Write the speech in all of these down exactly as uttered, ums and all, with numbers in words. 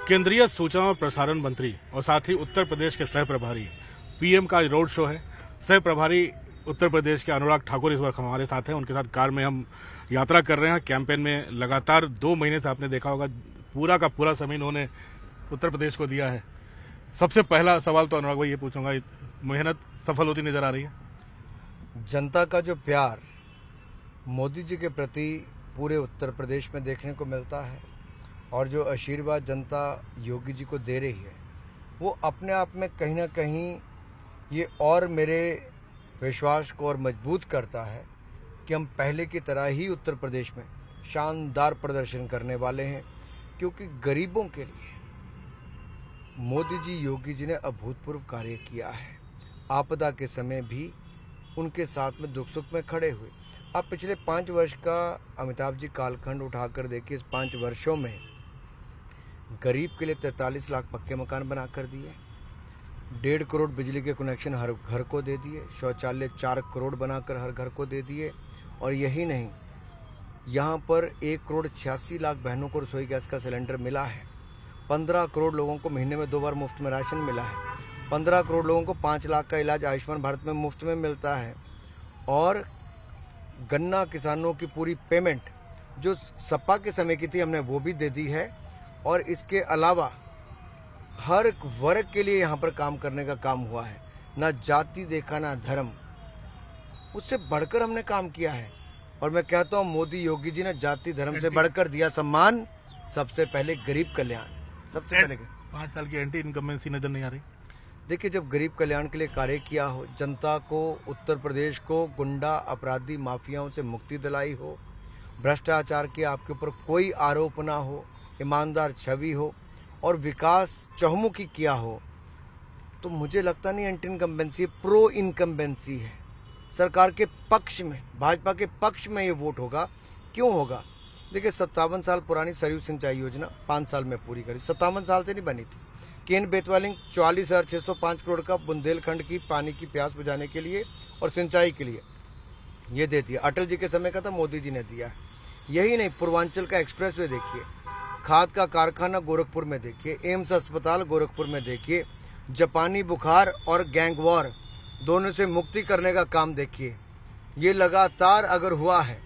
केंद्रीय सूचना और प्रसारण मंत्री और साथ ही उत्तर प्रदेश के सह प्रभारी पीएम का रोड शो है। सह प्रभारी उत्तर प्रदेश के अनुराग ठाकुर इस वक्त हमारे साथ हैं। उनके साथ कार में हम यात्रा कर रहे हैं। कैंपेन में लगातार दो महीने से आपने देखा होगा पूरा का पूरा समय इन्होंने उत्तर प्रदेश को दिया है। सबसे पहला सवाल तो अनुराग भाई ये पूछूंगा, मेहनत सफल होती नजर आ रही है? जनता का जो प्यार मोदी जी के प्रति पूरे उत्तर प्रदेश में देखने को मिलता है और जो आशीर्वाद जनता योगी जी को दे रही है वो अपने आप में कहीं ना कहीं ये और मेरे विश्वास को और मजबूत करता है कि हम पहले की तरह ही उत्तर प्रदेश में शानदार प्रदर्शन करने वाले हैं, क्योंकि गरीबों के लिए मोदी जी योगी जी ने अभूतपूर्व कार्य किया है। आपदा के समय भी उनके साथ में दुख सुख में खड़े हुए। आप पिछले पाँच वर्ष का अमिताभ जी कालखंड उठाकर देखिए। इस पाँच वर्षों में गरीब के लिए तैंतालीस लाख पक्के मकान बना कर दिए, डेढ़ करोड़ बिजली के कनेक्शन हर घर को दे दिए, शौचालय चार करोड़ बनाकर हर घर को दे दिए। और यही नहीं, यहाँ पर एक करोड़ छियासी लाख बहनों को रसोई गैस का सिलेंडर मिला है। पंद्रह करोड़ लोगों को महीने में दो बार मुफ्त में राशन मिला है। पंद्रह करोड़ लोगों को पाँच लाख का इलाज आयुष्मान भारत में मुफ्त में मिलता है। और गन्ना किसानों की पूरी पेमेंट जो सपा के समय की थी हमने वो भी दे दी है। और इसके अलावा हर वर्ग के लिए यहाँ पर काम करने का काम हुआ है। ना जाति देखा ना धर्म, उससे बढ़कर हमने काम किया है। और मैं कहता हूँ मोदी योगी जी ने जाति धर्म से बढ़कर दिया सम्मान। सबसे पहले गरीब कल्याण, सबसे पहले पाँच साल की एंटी इनकम्बेंसी नजर नहीं आ रही। देखिए, जब गरीब कल्याण के लिए कार्य किया हो, जनता को, उत्तर प्रदेश को गुंडा अपराधी माफियाओं से मुक्ति दिलाई हो, भ्रष्टाचार के आपके ऊपर कोई आरोप ना हो, ईमानदार छवि हो और विकास चहुमुखी किया हो, तो मुझे लगता नहीं एंटी इनकम्बेंसी, प्रो इनकम्बेंसी है। सरकार के पक्ष में, भाजपा के पक्ष में ये वोट होगा। क्यों होगा? देखिए, सत्तावन साल पुरानी सरयू सिंचाई योजना पाँच साल में पूरी करी। सत्तावन साल से नहीं बनी थी। केन बेतवा लिंक चौवालीस हजार छः सौ पाँच करोड़ का बुंदेलखंड की पानी की प्यास बुझाने के लिए और सिंचाई के लिए ये दे दिया। अटल जी के समय का था, मोदी जी ने दिया है। यही नहीं, पूर्वांचल का एक्सप्रेस वे देखिए, खाद का कारखाना गोरखपुर में देखिए, एम्स अस्पताल गोरखपुर में देखिए, जापानी बुखार और गैंग वॉर दोनों से मुक्ति करने का काम देखिए। ये लगातार अगर हुआ है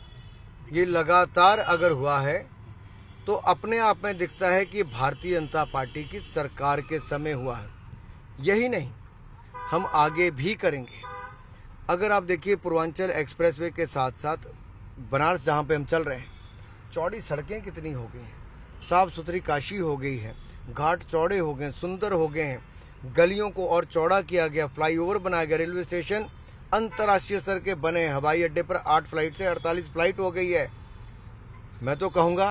ये लगातार अगर हुआ है तो अपने आप में दिखता है कि भारतीय जनता पार्टी की सरकार के समय हुआ है। यही नहीं, हम आगे भी करेंगे। अगर आप देखिए, पूर्वांचल एक्सप्रेसवे के साथ साथ बनारस जहाँ पे हम चल रहे हैं, चौड़ी सड़कें कितनी हो गई हैं, साफ सुथरी काशी हो गई है, घाट चौड़े हो गए, सुंदर हो गए हैं, गलियों को और चौड़ा किया गया, फ्लाईओवर बनाया गया, रेलवे स्टेशन अंतर्राष्ट्रीय स्तर के बने, हवाई अड्डे पर आठ फ्लाइट से अड़तालीस फ्लाइट हो गई है। मैं तो कहूँगा,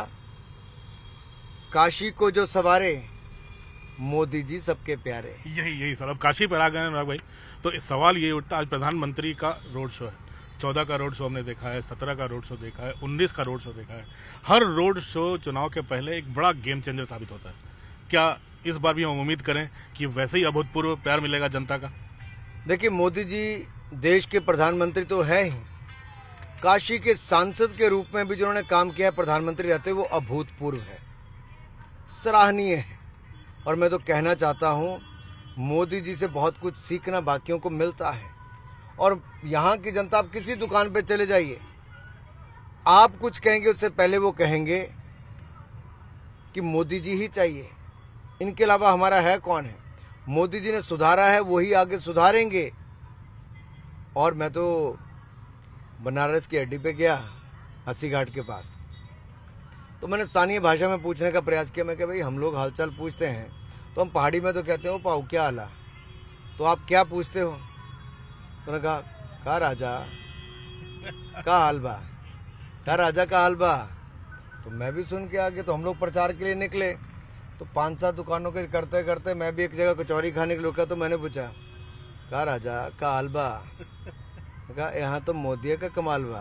काशी को जो सवारे मोदी जी सबके प्यारे। यही यही सर, अब काशी पर आ गए अनुराग भाई, तो इस सवाल ये उठता, आज प्रधानमंत्री का रोड शो है। चौदह का रोड शो हमने देखा है, सत्रह का रोड शो देखा है, उन्नीस का रोड शो देखा है। हर रोड शो चुनाव के पहले एक बड़ा गेम चेंजर साबित होता है। क्या इस बार भी हम उम्मीद करें कि वैसे ही अभूतपूर्व प्यार मिलेगा जनता का? देखिए, मोदी जी देश के प्रधानमंत्री तो है ही, काशी के सांसद के रूप में भी जिन्होंने काम किया है प्रधानमंत्री रहते, वो अभूतपूर्व है, सराहनीय है। और मैं तो कहना चाहता हूँ, मोदी जी से बहुत कुछ सीखना बाकियों को मिलता है। और यहाँ की जनता, आप किसी दुकान पे चले जाइए, आप कुछ कहेंगे उससे पहले वो कहेंगे कि मोदी जी ही चाहिए, इनके अलावा हमारा है कौन है। मोदी जी ने सुधारा है, वही आगे सुधारेंगे। और मैं तो बनारस की अड्डी पे गया, अस्सी घाट के पास, तो मैंने स्थानीय भाषा में पूछने का प्रयास किया। मैं कहा, भाई हम लोग हालचाल पूछते हैं तो हम पहाड़ी में तो कहते हो पाऊ क्या हाल, तो आप क्या पूछते हो? तो उन्होंने कहा, का राजा का हाल बा, का राजा का हाल बा। तो मैं भी सुन के आ गया। तो हम लोग प्रचार के लिए निकले, तो पांच सात दुकानों के करते करते मैं भी एक जगह कचौरी खाने के लिए रुका। तो मैंने पूछा, का राजा का हाल बा? कहा, यहाँ तो मोदी का कमाल बा।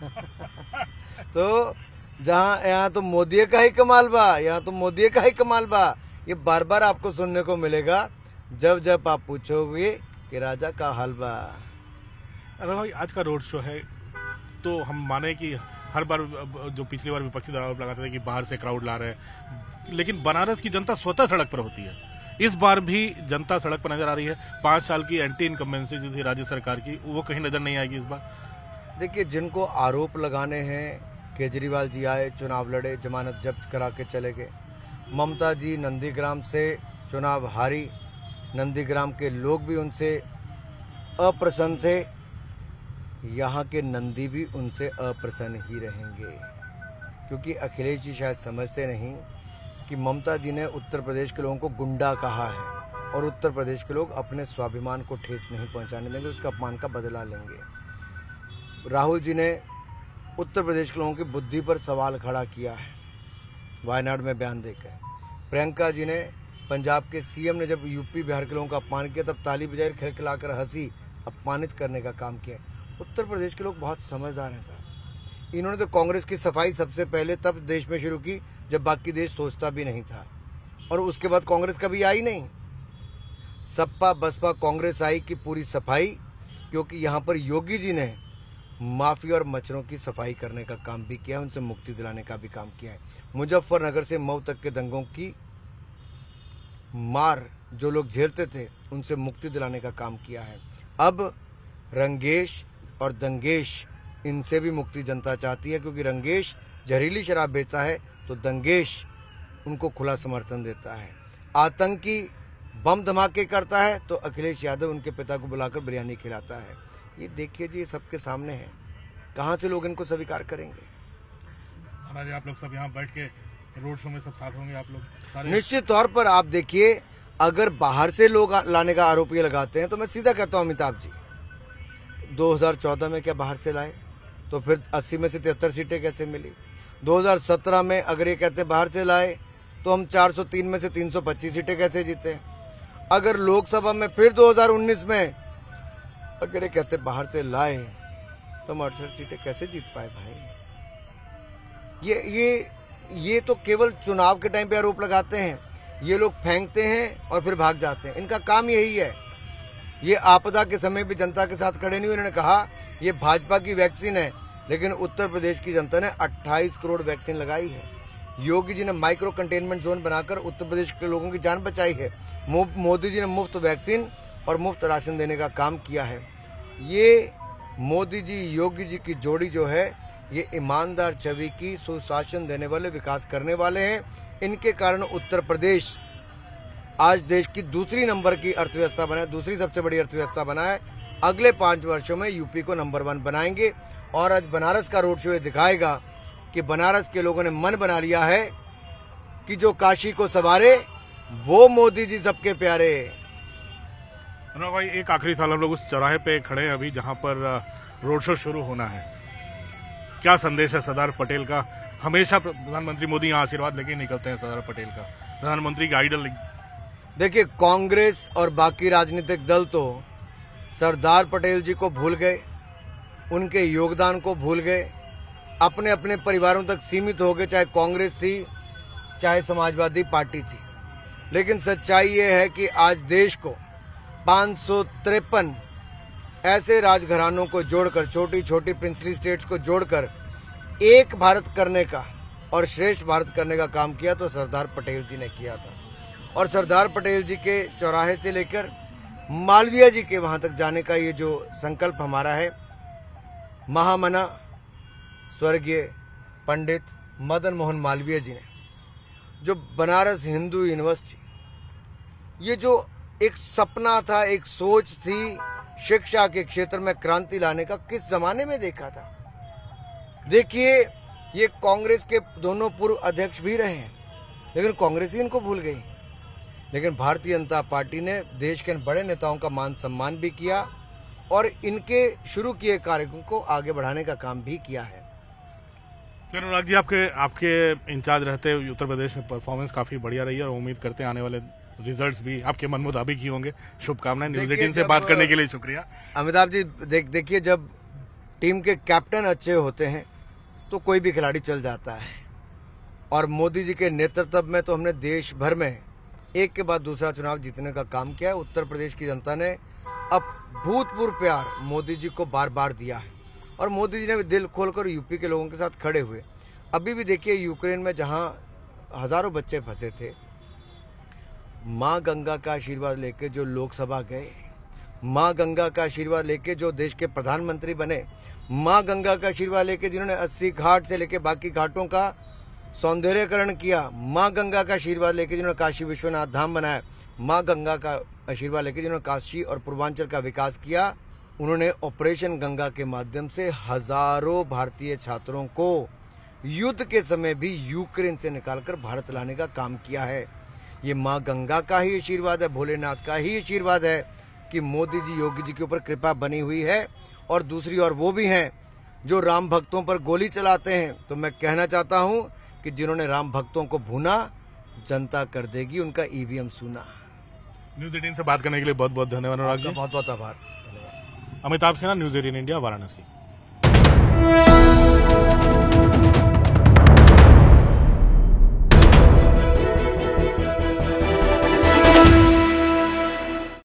तो जहाँ यहाँ तो मोदी का ही कमाल बा, यहाँ तो मोदी का ही कमाल बा, ये बार बार आपको सुनने को मिलेगा जब जब आप पूछोगे कि राजा का हाल बा। अरे भाई, आज का रोड शो है तो हम माने कि हर बार जो पिछली बार विपक्षी दल आरोप लगाते थे कि बाहर से क्राउड ला रहे हैं, लेकिन बनारस की जनता स्वतः सड़क पर होती है। इस बार भी जनता सड़क पर नजर आ रही है। पांच साल की एंटी इनकम्बेंसी जो थी राज्य सरकार की, वो कहीं नजर नहीं आएगी इस बार। देखिए, जिनको आरोप लगाने हैं, केजरीवाल जी आए, चुनाव लड़े, जमानत जब्त करा के चले गए। ममता जी नंदीग्राम से चुनाव हारी, नंदीग्राम के लोग भी उनसे अप्रसन्न थे, यहाँ के नंदी भी उनसे अप्रसन्न ही रहेंगे, क्योंकि अखिलेश जी शायद समझते नहीं कि ममता जी ने उत्तर प्रदेश के लोगों को गुंडा कहा है और उत्तर प्रदेश के लोग अपने स्वाभिमान को ठेस नहीं पहुंचाने देंगे, उसके अपमान का बदला लेंगे। राहुल जी ने उत्तर प्रदेश के लोगों की बुद्धि पर सवाल खड़ा किया है वायनाड में बयान देकर। प्रियंका जी ने, पंजाब के सीएम ने जब यूपी बिहार के लोगों का अपमान किया तब ताली बजाई, खिलखिलाकर हंसी, अपमानित करने का काम किया। उत्तर प्रदेश के लोग बहुत समझदार हैं साहब। इन्होंने तो कांग्रेस की सफाई सबसे पहले तब देश में शुरू की जब बाकी देश सोचता भी नहीं था, और उसके बाद कांग्रेस कभी आई नहीं। सपा बसपा कांग्रेस आई की पूरी सफाई, क्योंकि यहाँ पर योगी जी ने माफिया और मच्छरों की सफाई करने का काम भी किया है, उनसे मुक्ति दिलाने का भी काम किया है। मुजफ्फरनगर से मऊ तक के दंगों की मार जो लोग झेलते थे, उनसे मुक्ति दिलाने का काम किया है। अब रंगेश और दंगेश, इनसे भी मुक्ति जनता चाहती है, क्योंकि रंगेश जहरीली शराब बेचता है तो दंगेश उनको खुला समर्थन देता है। आतंकी बम धमाके करता है तो अखिलेश यादव उनके पिता को बुलाकर बिरयानी खिलाता है। ये देखिए जी, ये सबके सामने है, कहाँ से लोग इनको स्वीकार करेंगे। आप लोग सब यहाँ बैठ के रोड शो में सब साथ होंगे आप लोग सारे? निश्चित तौर पर। आप देखिए, अगर बाहर से लोग लाने का आरोप ये लगाते हैं तो मैं सीधा कहता हूँ अमिताभ जी, दो हज़ार चौदह में क्या बाहर से लाए? तो फिर अस्सी में से तिहत्तर सीटें कैसे मिली? दो हज़ार सत्रह में अगर ये कहते बाहर से लाए तो हम चार सौ तीन में से तीन सौ पच्चीस सीटें कैसे जीते? अगर लोकसभा में फिर दो हज़ार उन्नीस में अगर ये कहते बाहर से लाए तो हम अड़सठ सीटें कैसे जीत पाए भाई? ये ये ये तो केवल चुनाव के टाइम पे आरोप लगाते हैं, ये लोग फेंकते हैं और फिर भाग जाते हैं। इनका काम यही है। ये आपदा के समय भी जनता के साथ खड़े नहीं हुए। इन्होंने कहा ये भाजपा की वैक्सीन है, लेकिन उत्तर प्रदेश की जनता ने अट्ठाईस करोड़ वैक्सीन लगाई है। योगी जी ने माइक्रो कंटेनमेंट जोन बनाकर उत्तर प्रदेश के लोगों की जान बचाई है। मोदी जी ने मुफ्त वैक्सीन और मुफ्त राशन देने का काम किया है। ये मोदी जी योगी जी की जोड़ी जो है, ये ईमानदार छवि की, सुशासन देने वाले, विकास करने वाले हैं। इनके कारण उत्तर प्रदेश आज देश की दूसरी नंबर की अर्थव्यवस्था बना है, दूसरी सबसे बड़ी अर्थव्यवस्था बना है। अगले पांच वर्षों में यूपी को नंबर वन बनाएंगे। और आज बनारस का रोड शो ये दिखाएगा कि बनारस के लोगों ने मन बना लिया है कि जो काशी को सवारे वो मोदी जी सबके प्यारे। अनुराग भाई, एक आखिरी सवाल, हम लोग उस चौराहे पे खड़े हैं अभी जहां पर रोड शो शुरू होना है, क्या संदेश है सरदार पटेल का? हमेशा प्रधानमंत्री मोदी यहाँ आशीर्वाद लेके निकलते हैं सरदार पटेल का, प्रधानमंत्री का आइडल। देखिए, कांग्रेस और बाकी राजनीतिक दल तो सरदार पटेल जी को भूल गए, उनके योगदान को भूल गए, अपने अपने परिवारों तक सीमित हो गए, चाहे कांग्रेस थी चाहे समाजवादी पार्टी थी। लेकिन सच्चाई ये है कि आज देश को पाँच सौ तिरपन ऐसे राजघरानों को जोड़कर, छोटी छोटी प्रिंसली स्टेट्स को जोड़कर एक भारत करने का और श्रेष्ठ भारत करने का काम किया तो सरदार पटेल जी ने किया था। और सरदार पटेल जी के चौराहे से लेकर मालवीय जी के वहां तक जाने का ये जो संकल्प हमारा है, महामना स्वर्गीय पंडित मदन मोहन मालवीय जी ने जो बनारस हिंदू यूनिवर्सिटी, ये जो एक सपना था, एक सोच थी शिक्षा के क्षेत्र में क्रांति लाने का, किस जमाने में देखा था? देखिए, ये कांग्रेस के दोनों पूर्व अध्यक्ष भी रहे हैं, लेकिन कांग्रेस ही इनको भूल गई। लेकिन भारतीय जनता पार्टी ने देश के बड़े नेताओं का मान सम्मान भी किया और इनके शुरू किए कार्यों को आगे बढ़ाने का काम भी किया है। अनुराग जी, आपके आपके इंचार्ज रहते उत्तर प्रदेश में परफॉर्मेंस काफी बढ़िया रही है और उम्मीद करते हैं आने वाले रिजल्ट्स भी आपके मन मुताबिक ही होंगे। शुभकामनाएं। न्यूज़ एटीन से बात करने के लिए शुक्रिया। अमिताभ जी, देख देखिए, जब टीम के कैप्टन अच्छे होते हैं तो कोई भी खिलाड़ी चल जाता है, और मोदी जी के नेतृत्व में तो हमने देश भर में एक के बाद दूसरा चुनाव जीतने का काम किया है। उत्तर प्रदेश की जनता ने अब भूतपूर्व प्यार मोदी जी को बार बार दिया है और मोदी जी ने दिल खोलकर यूपी के लोगों के साथ खड़े हुए। अभी भी देखिए, यूक्रेन में जहां हजारों बच्चे फंसे थे, माँ गंगा का आशीर्वाद लेके जो लोकसभा गए, माँ गंगा का आशीर्वाद लेके जो देश के प्रधानमंत्री बने, माँ गंगा का आशीर्वाद लेके जिन्होंने अस्सी घाट से लेके बाकी घाटों का सौंदर्यकरण किया, माँ गंगा का आशीर्वाद लेके जिन्होंने काशी विश्वनाथ धाम बनाया, माँ गंगा का आशीर्वाद लेके जिन्होंने काशी और पूर्वांचल का विकास किया, उन्होंने ऑपरेशन गंगा के माध्यम से हजारों भारतीय छात्रों को युद्ध के समय भी यूक्रेन से निकालकर भारत लाने का काम किया है। ये माँ गंगा का ही आशीर्वाद है, भोलेनाथ का ही आशीर्वाद है कि मोदी जी, योगी जी के ऊपर कृपा बनी हुई है। और दूसरी ओर वो भी हैं जो राम भक्तों पर गोली चलाते हैं। तो मैं कहना चाहता हूं कि जिन्होंने राम भक्तों को भूना, जनता कर देगी उनका ईवीएम सूना। न्यूज एटीन से बात करने के लिए बहुत बहुत धन्यवाद अनुराग जी। बहुत बहुत आभार। Amitabh Sinha, News Eighteen India, Varanasi.